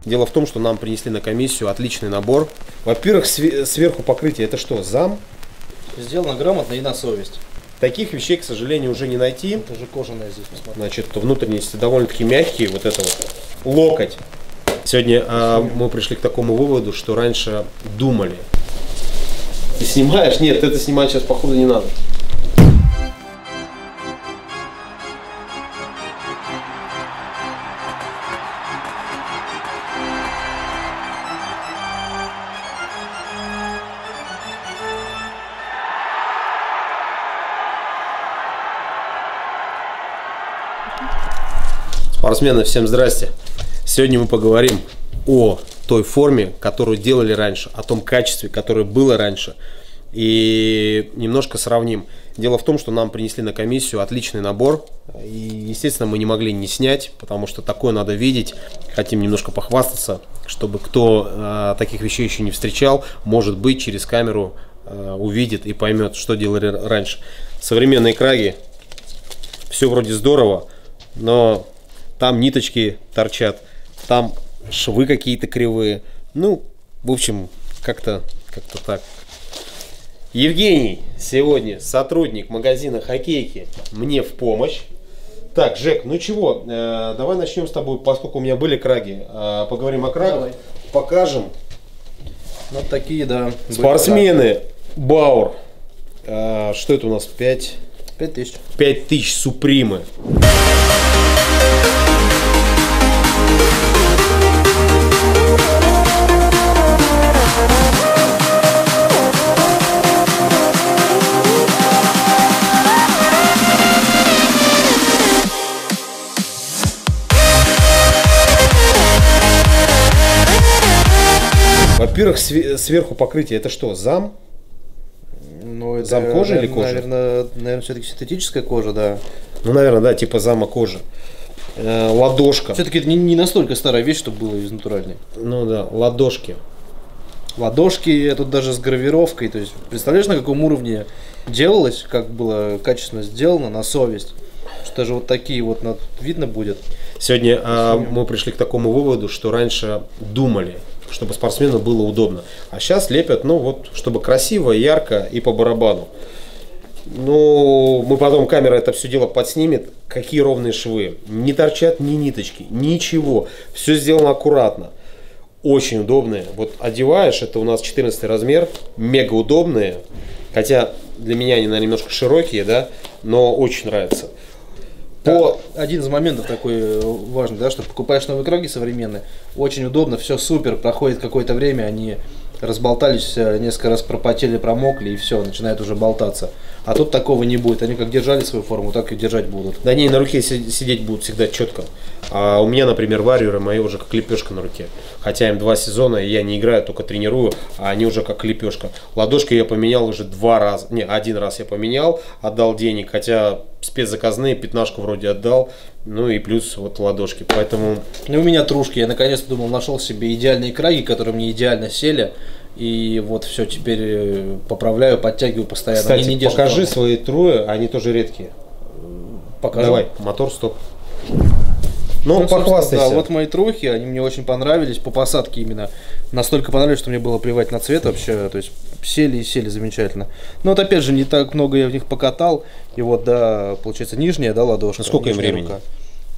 Дело в том, что нам принесли на комиссию отличный набор. Во-первых, сверху покрытие это что, зам? Сделано грамотно и на совесть. Таких вещей, к сожалению, уже не найти. Это же кожаная здесь, посмотри. Значит, внутренности довольно-таки мягкие. Вот это вот локоть. Сегодня мы пришли к такому выводу, что раньше думали. Ты снимаешь? Нет, это снимать сейчас походу не надо. Спортсмены, всем здрасте! Сегодня мы поговорим о той форме, которую делали раньше, о том качестве, которое было раньше, и немножко сравним. Дело в том, что нам принесли на комиссию отличный набор, и, естественно, мы не могли не снять, потому что такое надо видеть. Хотим немножко похвастаться, чтобы кто таких вещей еще не встречал, может быть, через камеру увидит и поймет, что делали раньше. Современные краги, все вроде здорово, но там ниточки торчат, там швы какие-то кривые. Ну, в общем, как-то так. Евгений сегодня, сотрудник магазина Хоккейки, мне в помощь. Так, Жек, ну чего, давай начнем с тобой, поскольку у меня были краги. Поговорим о крагах, давай. Покажем. Вот такие, да. Спортсмены, Баур. Что это у нас? 5000. 5000 Супримы. Во-первых, сверху покрытие это что, зам? Ну, это зам кожи или кожа? Наверное, все-таки синтетическая кожа, да. Ну, наверное, да, типа зама кожи. Ладошка. Все-таки это не настолько старая вещь, чтобы было из натуральной. Ну да, ладошки. Ладошки, тут даже с гравировкой. То есть, представляешь, на каком уровне делалось, как было качественно сделано, на совесть. Что даже вот такие вот видно будет. Сегодня мы пришли к такому выводу, что раньше думали, чтобы спортсмену было удобно. А сейчас лепят, ну вот, чтобы красиво, ярко и по барабану. Ну, мы потом, камера это все дело подснимет. Какие ровные швы. Не торчат ни ниточки, ничего. Все сделано аккуратно. Очень удобные. Вот одеваешь, это у нас 14 размер. Мега удобные. Хотя для меня они, наверное, немножко широкие, да, но очень нравится. Один из моментов такой важный, да, что покупаешь новые краги современные, очень удобно, все супер, проходит какое-то время, они разболтались, несколько раз пропотели, промокли и все, начинает уже болтаться. А тут такого не будет, они как держали свою форму, так и держать будут. Да они на руке сидеть будут всегда четко. А у меня, например, варьеры мои уже как лепешка на руке. Хотя им 2 сезона, и я не играю, только тренирую, а они уже как лепешка. Ладошки я поменял уже 2 раза, не, 1 раз я поменял, отдал денег, хотя спецзаказные, 15-ку вроде отдал, ну и плюс вот ладошки, поэтому... Ну у меня трушки, я наконец-то думал, нашел себе идеальные краги, которые мне идеально сели. И вот все, теперь поправляю, подтягиваю постоянно. Кстати, они не покажи дома. Свои трое, они тоже редкие. Покажу. Давай, мотор, стоп. Ну, похвастайся. Да, вот мои трухи, они мне очень понравились, по посадке именно. Настолько понравились, что мне было плевать на цвет вообще, то есть сели и сели замечательно. Но вот опять же, не так много я в них покатал. И вот, да, получается, нижняя, да, ладошка. А сколько им времени? Рука.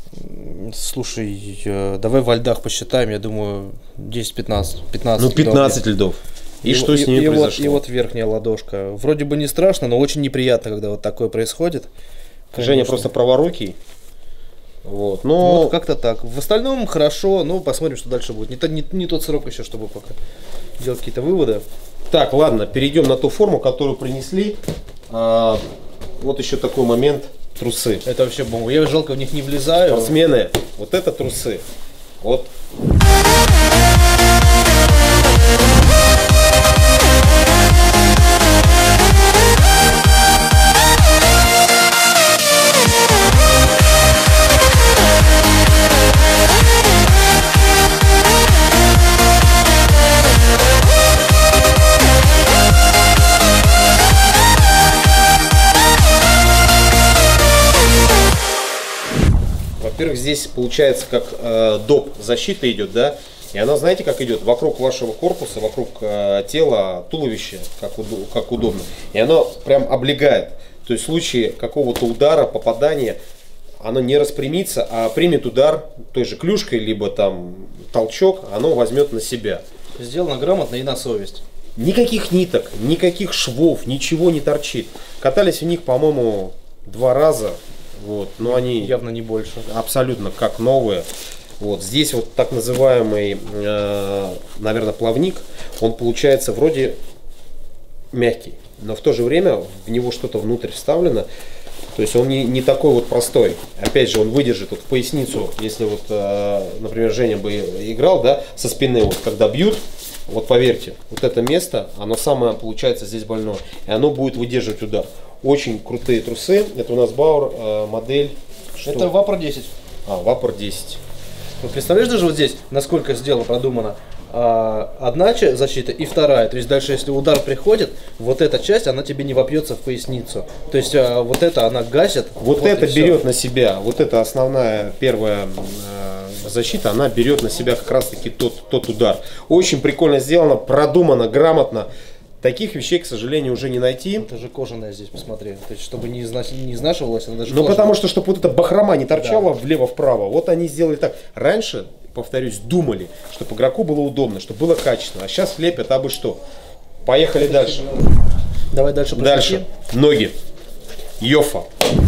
Слушай, давай во льдах посчитаем, я думаю, 10-15. 15 ну, 15 льдов. И что с ними произошло? И вот верхняя ладошка. Вроде бы не страшно, но очень неприятно, когда вот такое происходит. Конечно. Женя просто праворукий. Вот, но... Ну, вот как-то так. В остальном хорошо, но посмотрим, что дальше будет. Не тот срок еще, чтобы пока делать какие-то выводы. Так, ладно, перейдем на ту форму, которую принесли. Вот еще такой момент. Трусы. Это вообще бомба. Я жалко в них не влезаю. Спортсмены, вот это трусы. Вот. Во-первых, здесь получается как доп. Защита идет, да? И она, знаете, как идет? Вокруг вашего корпуса, вокруг тела, туловища, как удобно. И оно прям облегает. То есть в случае какого-то удара, попадания, оно не распрямится, а примет удар той же клюшкой, либо там толчок, оно возьмет на себя. Сделано грамотно и на совесть. Никаких ниток, никаких швов, ничего не торчит. Катались в них, по-моему, 2 раза. Вот, но они явно не больше. Абсолютно как новые. Вот здесь вот так называемый, наверное, плавник, он получается вроде мягкий, но в то же время в него что-то внутрь вставлено. То есть он не такой вот простой. Опять же, он выдержит вот в поясницу, если вот, например, Женя бы играл, да, со спины, вот когда бьют, вот поверьте, вот это место, оно самое получается здесь больное, и оно будет выдерживать удар. Очень крутые трусы. Это у нас Бауэр, модель. Что? Это Vapor 10. Vapor 10. Вот представляешь даже вот здесь, насколько сделано, продумано. Одна защита и вторая. То есть дальше, если удар приходит, вот эта часть, она тебе не вопьется в поясницу. То есть вот это она гасит. Вот это берет на себя, вот эта основная первая защита, она берет на себя как раз таки тот удар. Очень прикольно сделано, продумано, грамотно. Таких вещей, к сожалению, уже не найти. Это же кожаная здесь, посмотри. То есть, чтобы не изнашивалась, она даже Ну, потому что, чтобы вот эта бахрома не торчала, да, влево-вправо. Вот они сделали так. Раньше, повторюсь, думали, чтобы игроку было удобно, чтобы было качественно. А сейчас лепят абы что. Поехали дальше. Давай дальше. Дальше. Ноги. Йофа.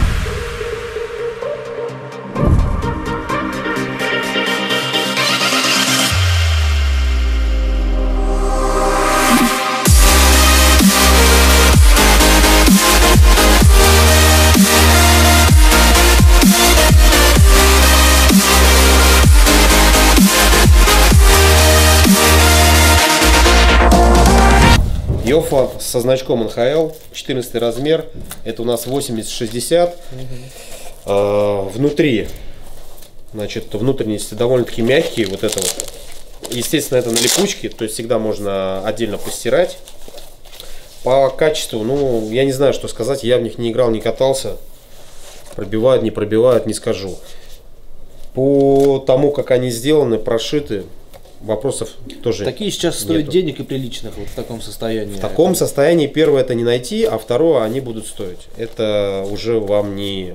Йофа со значком НХЛ, 14 размер, это у нас 80-60. Внутри, значит, внутренности довольно-таки мягкие, вот это вот. Естественно, это на липучке, то есть всегда можно отдельно постирать. По качеству, ну, я не знаю, что сказать, я в них не играл, не катался. Пробивают, не пробивают, не скажу. По тому, как они сделаны, прошиты, вопросов тоже такие сейчас стоят денег и приличных вот в таком состоянии. В таком состоянии первое это не найти, а второе они будут стоить. Это уже вам не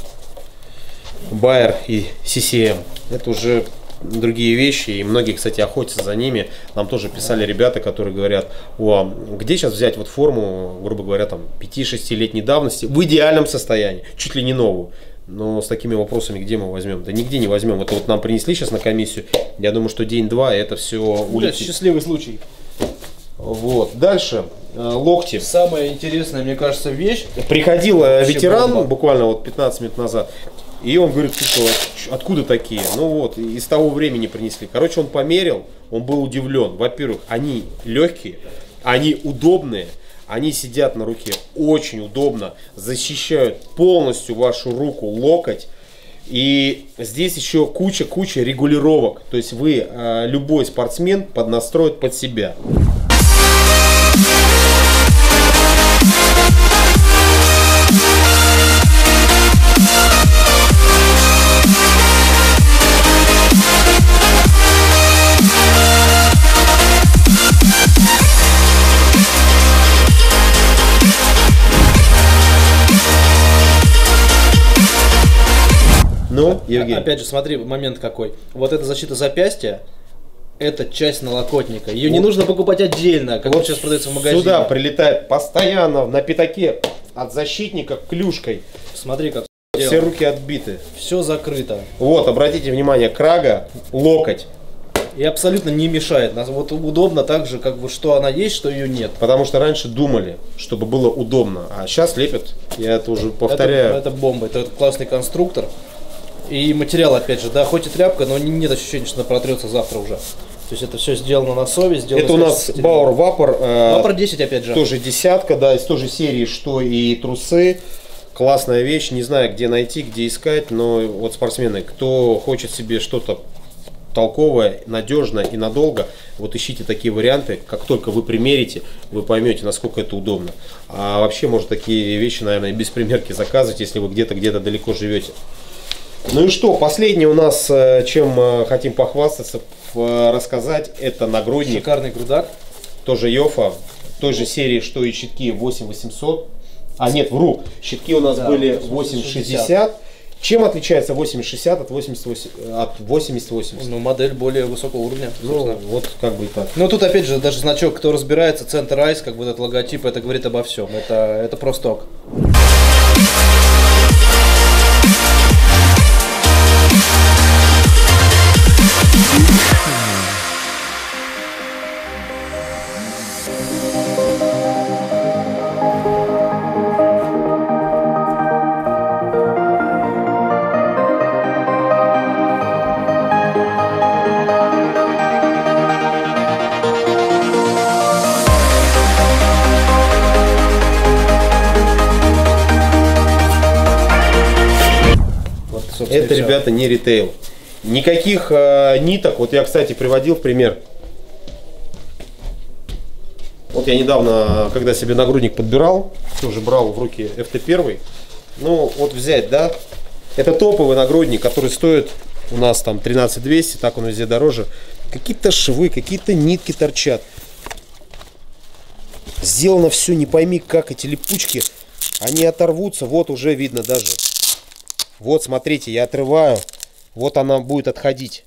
Bayer и CCM. Это уже другие вещи. И многие, кстати, охотятся за ними. Нам тоже писали ребята, которые говорят: о, где сейчас взять вот форму, грубо говоря, там 5-6-летней давности в идеальном состоянии, чуть ли не новую. Но с такими вопросами где мы возьмем? Да нигде не возьмем. Это вот нам принесли сейчас на комиссию. Я думаю, что день-два, и это все улетит. Счастливый случай. Вот. Дальше. Локти. Самая интересная, мне кажется, вещь. Приходил ветеран буквально вот 15 минут назад. И он говорит: откуда такие? Ну вот, из того времени принесли. Короче, он померил, он был удивлен. Во-первых, они легкие, они удобные. Они сидят на руке очень удобно, защищают полностью вашу руку, локоть. И здесь еще куча регулировок. То есть вы, любой спортсмен, поднастроит под себя. Ну, Евгений. Опять же, смотри, момент какой. Вот эта защита запястья, это часть налокотника. Ее вот не нужно покупать отдельно, как вот сейчас продается в магазине. Сюда прилетает постоянно на пятаке от защитника клюшкой. Смотри, как все руки отбиты. Все закрыто. Вот, обратите внимание, крага, локоть. И абсолютно не мешает. Вот удобно так же, как бы, что она есть, что ее нет. Потому что раньше думали, чтобы было удобно, а сейчас лепят. Я это уже повторяю. Это бомба, это классный конструктор. И материал, опять же, да, хоть и тряпка, но нет ощущения, что она протрется завтра уже. То есть это все сделано на совесть. Сделано это у нас Bauer Vapor. Vapor 10, опять же. Тоже десятка, да, из той же серии, что и трусы. Классная вещь, не знаю, где найти, где искать, но вот спортсмены, кто хочет себе что-то толковое, надежное и надолго, вот ищите такие варианты. Как только вы примерите, вы поймете, насколько это удобно. А вообще, может, такие вещи, наверное, без примерки заказывать, если вы где-то далеко живете. Ну и что, последнее у нас, чем хотим похвастаться, рассказать, это нагрудник. Шикарный грудак. Тоже Йофа, той же серии, что и щитки 8800. А нет, вру, щитки у нас были 8060. Чем отличается 8060 от 8080? Ну, модель более высокого уровня. Ну, вот как бы и так. Ну, тут опять же, даже значок, кто разбирается, Center Ice, как бы этот логотип, это говорит обо всем. Это просто ок. Это, ребята, не ритейл. Никаких ниток. Вот я, кстати, приводил в пример. Вот я недавно, когда себе нагрудник подбирал, тоже брал в руки FT1. Ну, вот взять, да. Это топовый нагрудник, который стоит у нас там 13200, так он везде дороже. Какие-то швы, какие-то нитки торчат. Сделано все, не пойми как, эти липучки, они оторвутся, вот уже видно даже. Вот, смотрите, я отрываю, вот она будет отходить.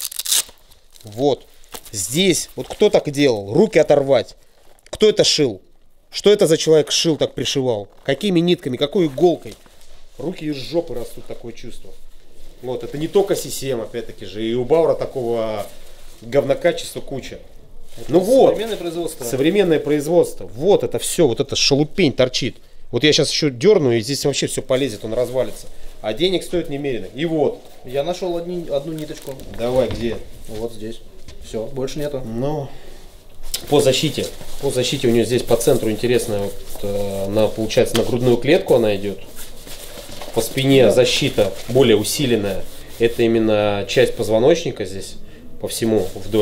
Вот, здесь, вот кто так делал? Руки оторвать. Кто это шил? Что это за человек шил, так пришивал? Какими нитками, какой иголкой? Руки из жопы растут, такое чувство. Вот, это не только CCM, опять-таки же, и у Баура такого говнокачества куча. Это ну вот, современное производство. Современное производство. Вот это все, вот это шелупень торчит. Вот я сейчас еще дерну, и здесь вообще все полезет, он развалится. А денег стоит немерено. И вот. Я нашел одну ниточку. Давай, где? Вот здесь. Все, больше нету. Ну, по защите. По защите у нее здесь по центру интересная, вот, она получается на грудную клетку она идет. По спине защита более усиленная. Это именно часть позвоночника здесь по всему вдоль.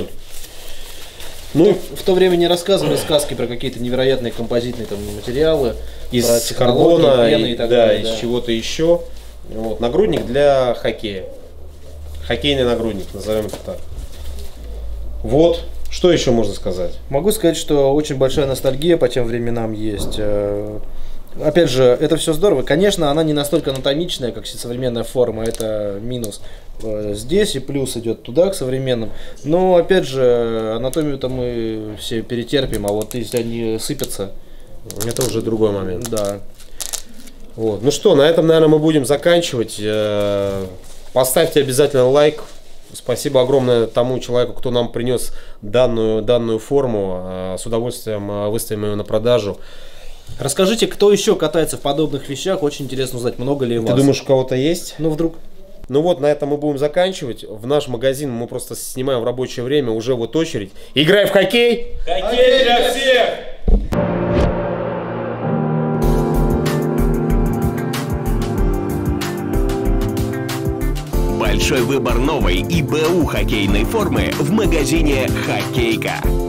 Ну, в то время не рассказывали сказки про какие-то невероятные композитные там материалы. Из карбона, и так да, далее, из чего-то еще. Вот, нагрудник для хоккея. Хоккейный нагрудник, назовем это так. Вот, что еще можно сказать? Могу сказать, что очень большая ностальгия по тем временам есть. Опять же, это все здорово. Конечно, она не настолько анатомичная, как современная форма, это минус. Здесь и плюс идет туда, к современным. Но, опять же, анатомию-то мы все перетерпим, а вот если они сыпятся... Это уже другой момент. Да. Вот. Ну что, на этом, наверное, мы будем заканчивать. Поставьте обязательно лайк. Спасибо огромное тому человеку, кто нам принес данную форму. С удовольствием выставим ее на продажу. Расскажите, кто еще катается в подобных вещах? Очень интересно узнать, много ли у вас. Ты думаешь, у кого-то есть? Ну, вдруг. Ну вот, на этом мы будем заканчивать. В наш магазин мы просто снимаем в рабочее время, уже вот очередь. Играй в хоккей! Хоккей для всех! Большой выбор новой и БУ хоккейной формы в магазине «Хоккейка».